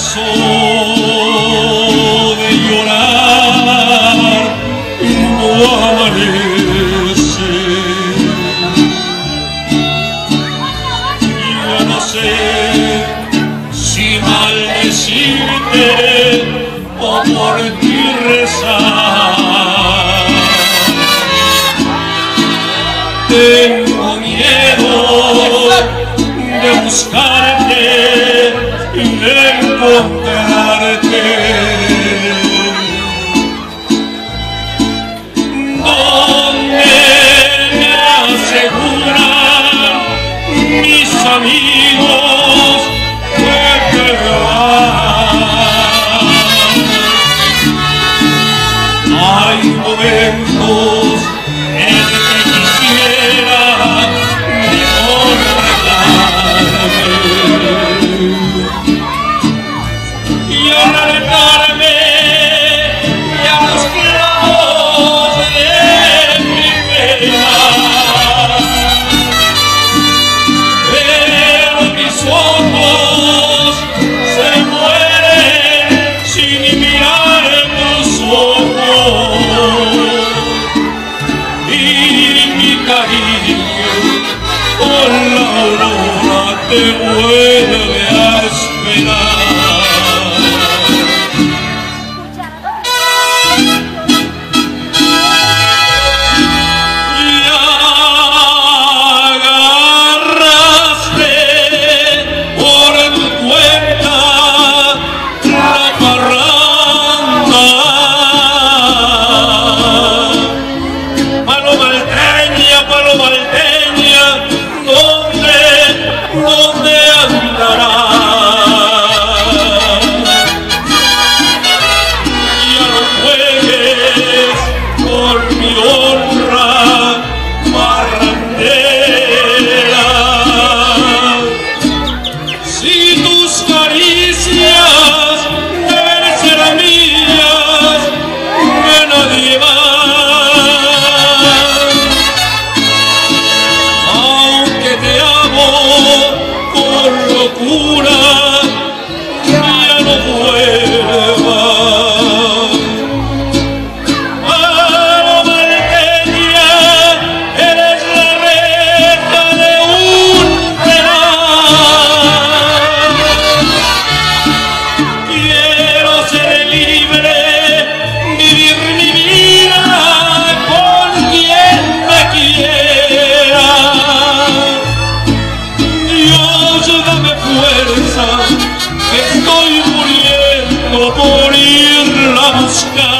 cansó de llorar y no amanece. Yo no sé si maldecirte o por ti rezar. Tengo miedo de buscarte y de encontrarte. Donde me aseguran mis amigos que te vas. Hay momentos en que quisiera mejor y arrancarme a los clavos de mi pena, pero mis ojos se mueren sin mirar tus ojos y mi cariño con la aurora te vuelve a esperar. Estoy muriendo por irla a buscar.